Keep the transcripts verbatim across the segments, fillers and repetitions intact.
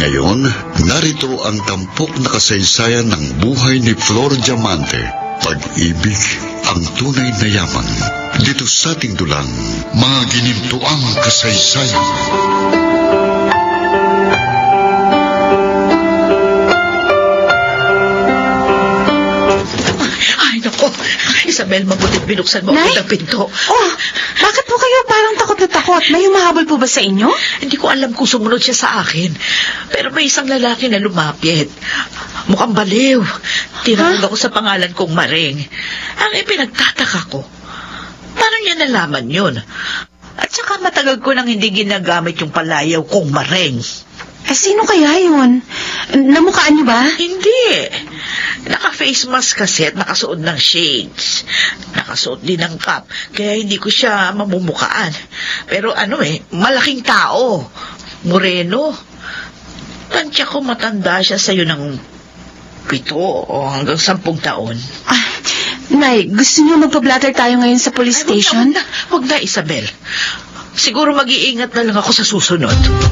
Ngayon, narito ang tampok na kasaysayan ng buhay ni Flor Diamante. Pag-ibig ang tunay na yaman. Dito sa ating dulang, mga ginintuang kasaysayan. Ay, naku. Isabel, mabutit binuksan mo Nay? ang pinto. Oh, bakit po kayo parang takot na takot? May humahabol po ba sa inyo? Hindi ko alam kung sumunod siya sa akin. Pero may isang lalaki na lumapit. Mukhang baliw. Tinawag ako sa pangalan kong Maring. Ang ipinagtataka ko, paano niya nalaman yun? At saka matagal ko nang hindi ginagamit yung palayaw kong Maring. Eh, sino kaya yun? Namukhaan niyo ba? Hindi. Naka-face mask kasi at nakasuot ng shades. Nakasuot din ng cap, kaya hindi ko siya mamumukaan. Pero ano eh, malaking tao. Moreno. Tansya ko matanda siya sa'yo ng pito o hanggang sampung taon. Ah, Nay, gusto niyo magpa-blatter tayo ngayon sa police Ay, station? Huwag na, huwag na, Isabel. Siguro mag-iingat na lang ako sa susunod.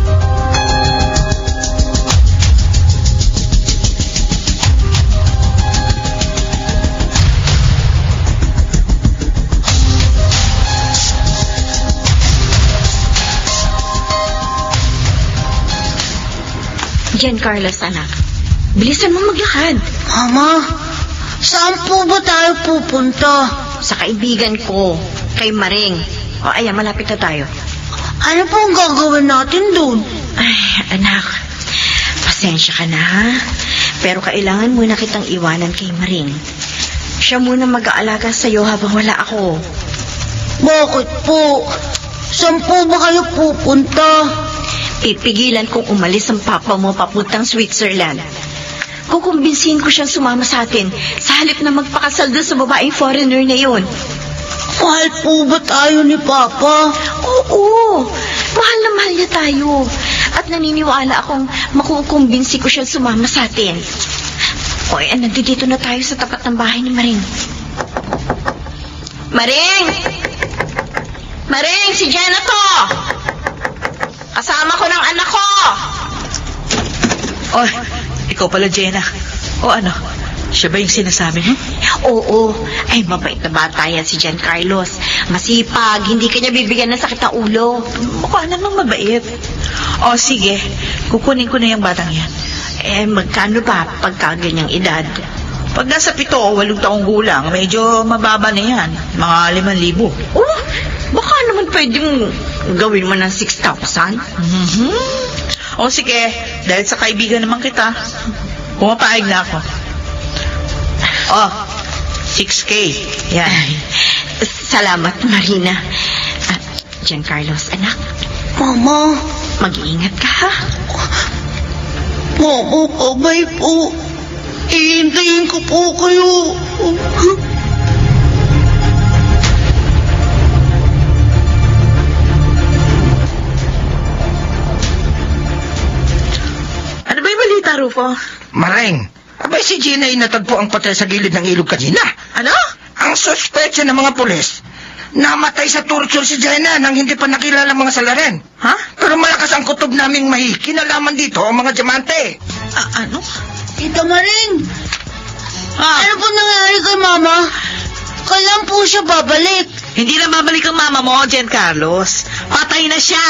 Jen Carlos, anak. Bilisan mo maglakad. Mama, saan po ba tayo pupunta? Sa kaibigan ko, kay Maring. O, ayan, malapit na tayo. Ano po ang gagawin natin doon? Ay, anak. Pasensya ka na, ha? Pero kailangan muna kitang iwanan kay Maring. Siya muna mag-aalaga sa'yo habang wala ako. Bakit po? Saan po ba kayo pupunta? Pipigilan kong umalis ang papa mo papuntang Switzerland. Kukumbinsihin ko siyang sumama sa atin sa halip na magpakasal doon sa babaeng foreigner na yun. Mahal po ba tayo ni Papa? Oo, mahal na mahal niya tayo. At naniniwala akong makukumbinsi ko siyang sumama sa atin. O, eh, nandito na tayo sa tapat ng bahay ni Maring. Maring! Maring, si Jenna to! Kasama ko ng anak ko! Oh, ikaw pala, Jenna. O ano, siya ba yung sinasabi mo? Oo, ay mabait na bata yan si Jan Carlos. Masipag, hindi kanya bibigyan ng sakit ng ulo. Mukha namang mabait. O sige, kukunin ko na yung batang yan. Eh, magkano ba pagka ganyang edad? Pag nasa pito o walong taong gulang, medyo mababa na yan. Mga limang libo. Oh, baka naman pwedeng gawin mo ng six thousand. Mm-hmm. O sige, dahil sa kaibigan naman kita, pumapayag na ako. Oh, six K. Yan. Salamat, Marina. At Jan Carlos, anak. Mama. Mag-iingat ka, ha? Mama, kabay po. Iintayin ko po kayo. Ano ba yung balita, Rufo? Maring, abay si Gina ay natagpo ang patay sa gilid ng ilog kanina. Ano? Ang suspetsya ng mga pulis, namatay sa torture si Gina nang hindi pa nakilala mga salarin. Ha? Pero malakas ang kutob naming may kinalaman dito ang mga diamante. Ah, ano? Tita Maring, Ah, ano po nangyari kay Mama? Kailan po siya babalik? hindi na babalik ang mama mo, Jen Carlos. Patay na siya.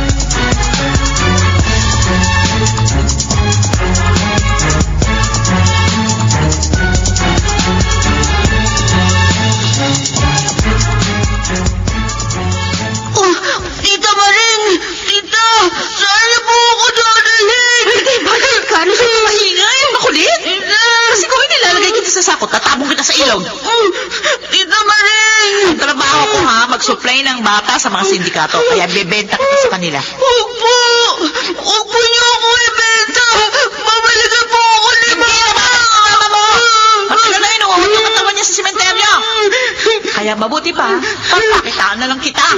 Oh, Tita Maring! Tita! Saan niyo po ako dadalhin? Hindi, bakit? Carlos, ano maingay? Makulit? Kasi kung nilalagay kita sa sakot, tatabong kita sa ilog. Oh, Tita Maring! Ang trabaho ko ha, mag-supply ng bata sa mga sindikato, kaya bebenta kita sa kanila. Huwag po! Huwag po niyo ako ibenta! Babalikan po ako ni Hindi na ba? Mama mo! Matagal na inuulit yung katawan niya sa simenteryo. Kaya mabuti pa, pagpakitaan na lang kita.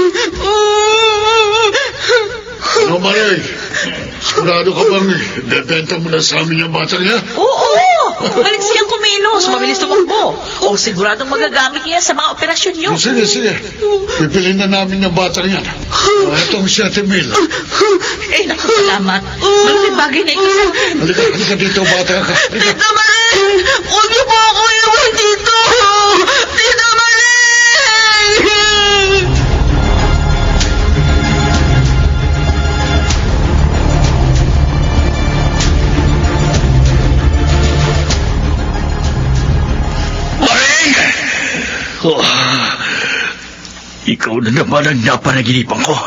Ano, Maring? Sigurado ka bang bebenta mo na sa amin yung batang niya? Oo! Balik siyang kumilos, mabilis tumakbo. O siguradong magagamit niya sa mga operasyon niyo. Sige, sige. Pipilin na namin yung batang yan. O, itong siyete mil. Eh, naku, salamat. Malaking bagay na ito sa akin. Halika, halika dito, bata ka. Halika. Tita Maring! Huwag niyo po ako iwan dito! Tita Maring! Maring! Oh, ikaw na naman ang napanaginipan ko.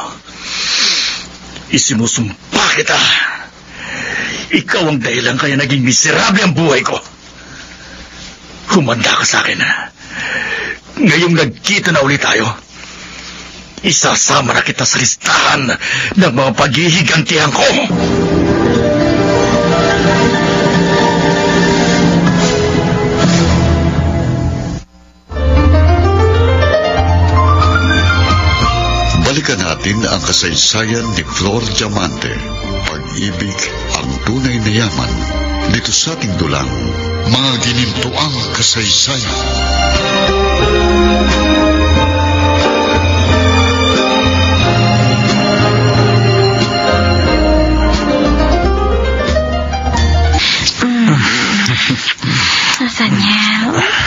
Isimusumpa kita. Ikaw ang dahilan kaya naging miserable ang buhay ko. Humanda ka sa akin. Ngayong nagkita na ulit tayo, isasama na kita sa listahan ng mga paghihigantihan ko. Balikan natin ang kasaysayan ni Flor Diamante. Pag-ibig ang tunay na yaman. Dito sa ating dulang, mga ginintuang kasaysayan. Nathaniel,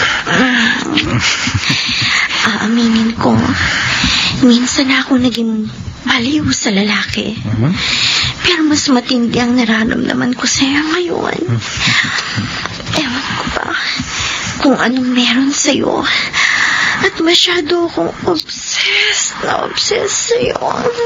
aaminin ko, minsan ako naging baliw sa lalaki. Uh-huh. Pero mas matindi ang nararamdaman ko sa'yo ngayon. Ewan ko ba kung anong meron sa'yo. At masyado akong obsessed na obsessed sa'yo.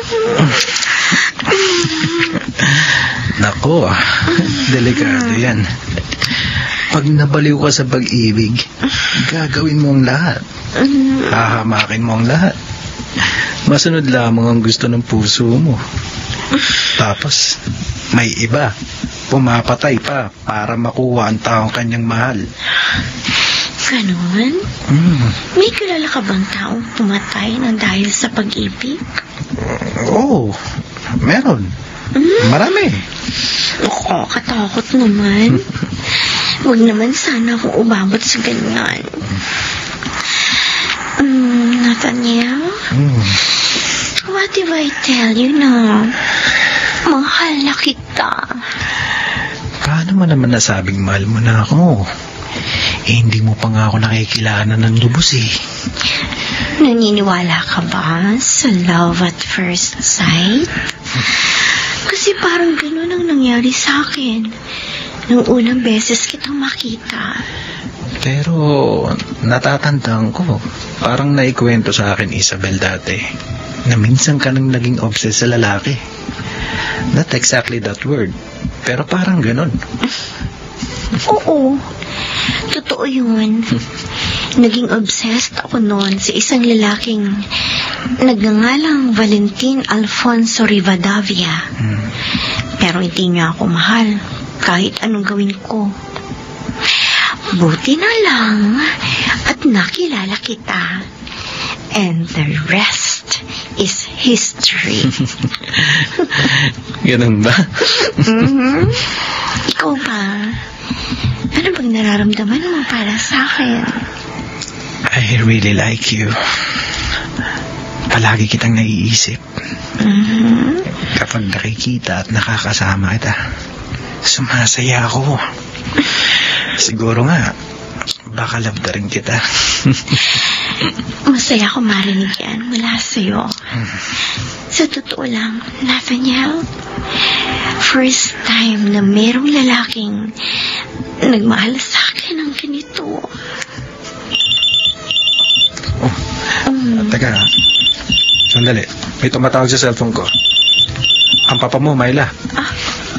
Nako, delikado yan. Pag nabaliw ka sa pag-ibig, gagawin mo ang lahat. Hahamakin mo ang lahat. Masunod lamang ang gusto ng puso mo. Tapos, may iba, pumapatay pa para makuha ang taong kanyang mahal. Ganon? Mm. May kilala ka bang taong pumatay ng dahil sa pag-ibig? Oo, meron. Marami. Ako, katakot naman. Huwag naman sana akong umabot sa ganyan. Um, Nathaniel? Mm. What if I tell you na mahal na kita? Paano mo naman nasabing mahal mo na ako? Eh, hindi mo pa nga ako nakikilala ng lubos eh. Naniniwala ka ba sa love at first sight? Kasi parang ganun ang nangyari sa akin nung unang beses kitang makita. Pero natatandaan ko, parang naikwento sa akin Isabel dati, na minsan ka nang naging obsessed sa lalaki. Not exactly that word, pero parang ganun. Oo, totoo yun. Naging obsessed ako noon sa isang lalaking nagngangalang Valentin Alfonso Rivadavia. Hmm. Pero hindi niya ako mahal kahit anong gawin ko. Buti na lang at nakilala kita. And the rest is history. Ganun ba? Mm-hmm. Ikaw ba? Ano bang nararamdaman mo para sa akin? I really like you. Palagi kitang naiisip. Mm-hmm. Kapag nakikita at nakakasama kita, sumasaya ako. Siguro nga, baka love na rin kita. Masaya ko marinig yan mula sa'yo. Sa totoo lang, Nathaniel, first time na merong lalaking nagmahal sa akin ng ganito. Oh, Mm. teka. Sandali. May tumatawag sa cellphone ko. Ang papa mo, Myla. Ah.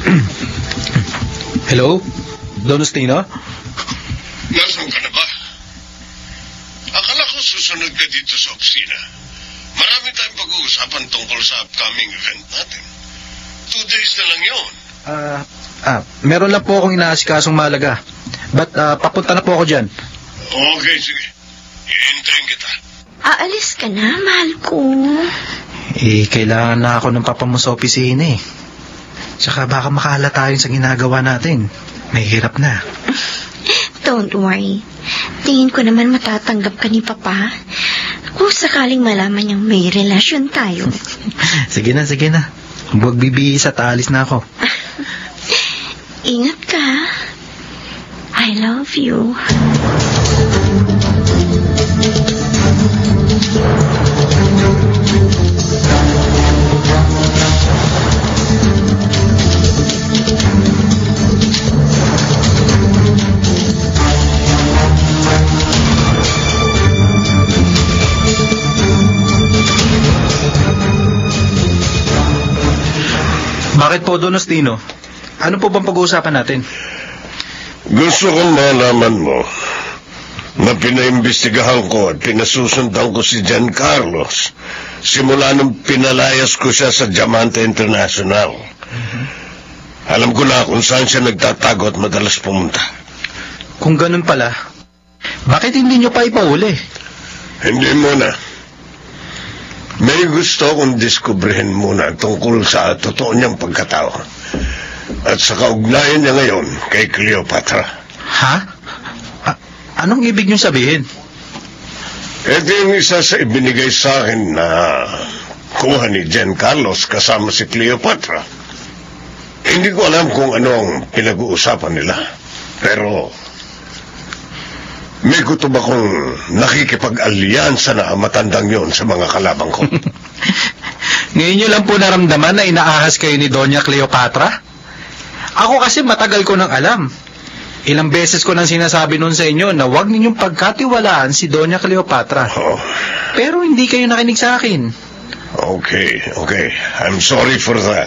Hello? Don Ostino? Nasaan ka na ba? Akala ko susunod ka dito sa opisina. Marami tayong pag-uusapan tungkol sa upcoming event natin. Two days na lang yun. Ah, ah, meron lang po akong inaasikasong malaga. But, ah, papunta na po ako dyan. Okay, sige. Iintayin kita. Aalis ka na, mahal ko. Eh, kailangan na ako ng papa mo sa opisina eh. Tsaka baka makahalata yun sa ginagawa natin. May hirap na. Don't worry. Tingin ko naman matatanggap ka ni Papa kung sakaling malaman niyang may relasyon tayo. Sige na, sige na. Huwag bibihis at aalis na ako. Ingat ka. I love you. Bakit po, Don Ostino? Ano po bang pag-uusapan natin? Gusto kong malaman mo na pinaimbestigahan ko at pinasusundan ko si John Carlos simula nung pinalayas ko siya sa Diamante International. Mm-hmm. Alam ko na kung saan siya nagtatago at madalas pumunta. Kung ganun pala, bakit hindi nyo pa ipauli? Hindi muna. May gusto akong diskubrihin muna tungkol sa totoo niyang pagkatao at sa kaugnayan niya ngayon kay Cleopatra. Ha? A- anong ibig niyong sabihin? Ito yung isa sa ibinigay sa akin na kuha ni John Carlos kasama si Cleopatra. Hindi ko alam kung ano ang pinag-uusapan nila, pero may kutob akong nakikipag-alyansa na matandang yon sa mga kalabang ko. Ngayon nyo lang po naramdaman na inaahas kayo ni Doña Cleopatra? Ako kasi matagal ko nang alam. Ilang beses ko nang sinasabi noon sa inyo na huwag ninyong pagkatiwalaan si Doña Cleopatra. Oh. Pero hindi kayo nakinig sa akin. Okay, okay. I'm sorry for that.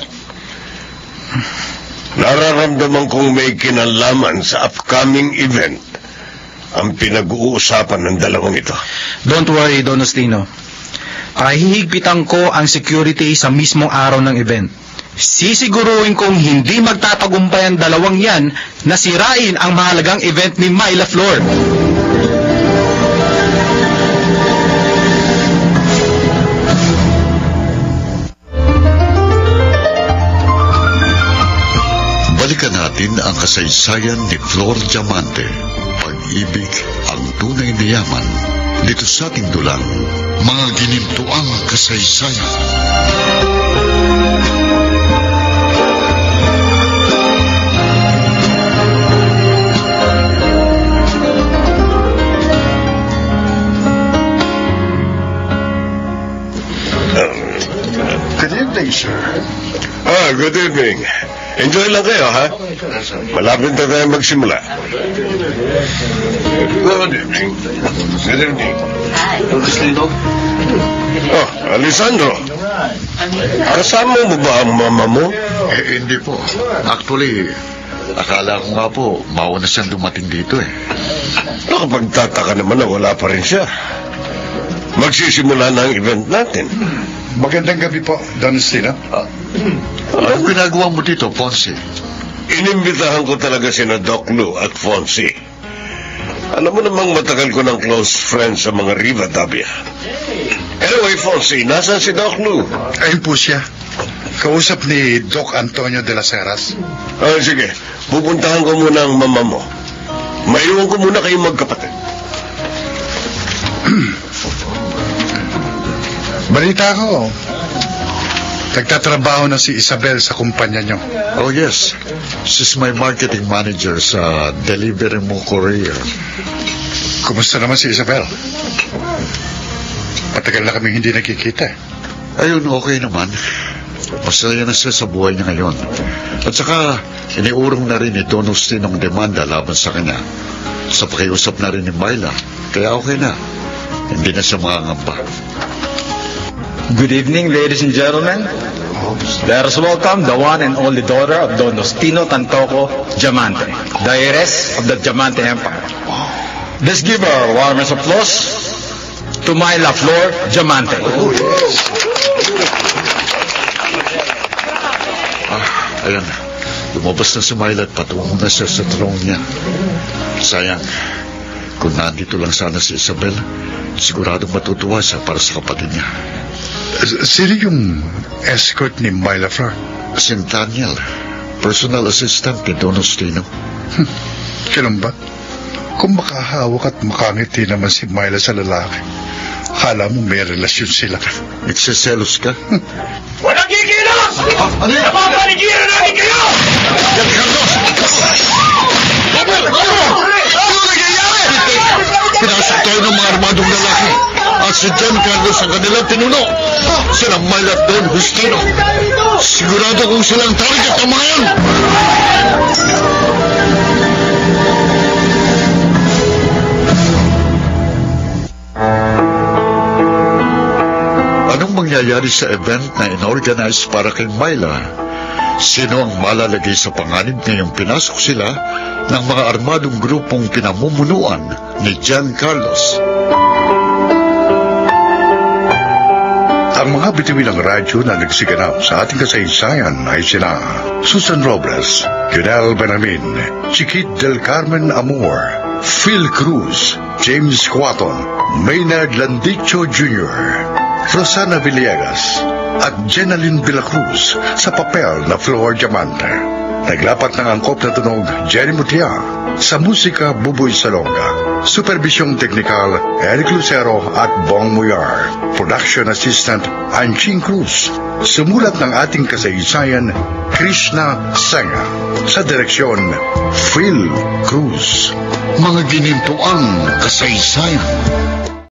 Nararamdaman kong may kinalaman sa upcoming event ang pinag-uusapan ng dalawang ito. Don't worry, Don Ostino. Pahihigpitan ko ang security sa mismong araw ng event. Sisiguruhin kong hindi magtatagumpay ang dalawang yan na sirain ang mahalagang event ni Myla Flor. Balikan natin ang kasaysayan ni Flor Diamante. Pag-ibig ang tunay na yaman. Dito sa ating dulang, mga ginintuang kasaysayan. Good evening, sir. Ah, good evening. Enjoy lang kayo, ha? Malapit na tayo magsimula. Good evening. Good evening. Oh, Alessandro. Kasama mo ba ang mama mo? Eh, hindi po. Actually, akala ko nga po, mauna siyang dumating dito eh. Nakapagtataka naman na wala pa rin siya. Magsisimula na ang event natin. Magandang gabi po, Don Ostino. Ah, anong ginagawa mo dito, Fonzie? Inimbitahan ko talaga sina Doc Lou at Fonzie. Alam mo namang matagal ko ng close friends sa mga Rivadavia. Anyway, Fonzie, nasan si Doc Lou? Ayun po siya. Kausap ni Doc Antonio de las Heras. Ah, sige, pupuntahan ko muna ang mama mo. Maiwan ko muna kayong magkapatid. Balita ko, nagtatrabaho na si Isabel sa kumpanya nyo. Oh, yes. She's my marketing manager sa Delivery Mo Courier. Kumusta naman si Isabel? Matagal na kaming hindi nakikita. Ayun, okay naman. Masaya na siya sa buhay niya ngayon. At saka, iniurong na rin ni Don Ostino ang demanda laban sa kanya. Sa pakiusap na rin ni Myla. Kaya okay na. Hindi na siya makangamba. Good evening, ladies and gentlemen. Let us welcome the one and only daughter of Don Ostino Tantoco Diamante, the heiress of the Diamante Empire. Let's give her warmest applause to Myla Flor Diamante. Ah, ayan. Lumabas na si Myla at patungo na siya sa throne niya. Sayang. Kung nandito lang sana si Isabel, siguradong matutuwa siya para sa kapatid niya. Sino yung escort ni Myla Flor? Si Daniel, personal assistant ni Don Ostino. Hmm. Kailan ba? Kung makahawak at makangiti naman si Myla sa lalaki, akala mo may relasyon sila. Nagsiselos ka? Walang kikilos! Ha? Ano yan? Papaligiran namin kayo! Yan, Carlos! Robert! Ano? Ano nangyayari? Pinasok tayo ng mga armadong lalaki at si John Carlos ang kanilang pinuno. Sila Myla at Don Justino. Sigurado kung silang target ang mga yan. Anong mangyayari sa event na inorganize para kay Myla? Sino ang malalagay sa panganib ngayong pinasok sila ng mga armadong grupong pinamumunuan ni John Carlos? Ang mga bituin ng radyo na nagsiganap sa ating kasaysayan ay sina Susan Robles, Junel Benamin, Chiquit del Carmen Amor, Phil Cruz, James Quaton, Maynard Landicho Junior, Rosana Villegas, at Jenaline Villacruz sa papel na Flor Diamante. Naglapat ng angkop na tunog Jenny Mutia, sa musika Buboy Salonga, supervisyong teknikal Eric Lucero at Bong Muyar, production assistant Anching Cruz, sumulat ng ating kasaysayan Krishna Senga, sa direksyon Phil Cruz. Mga ginintuang kasaysayan.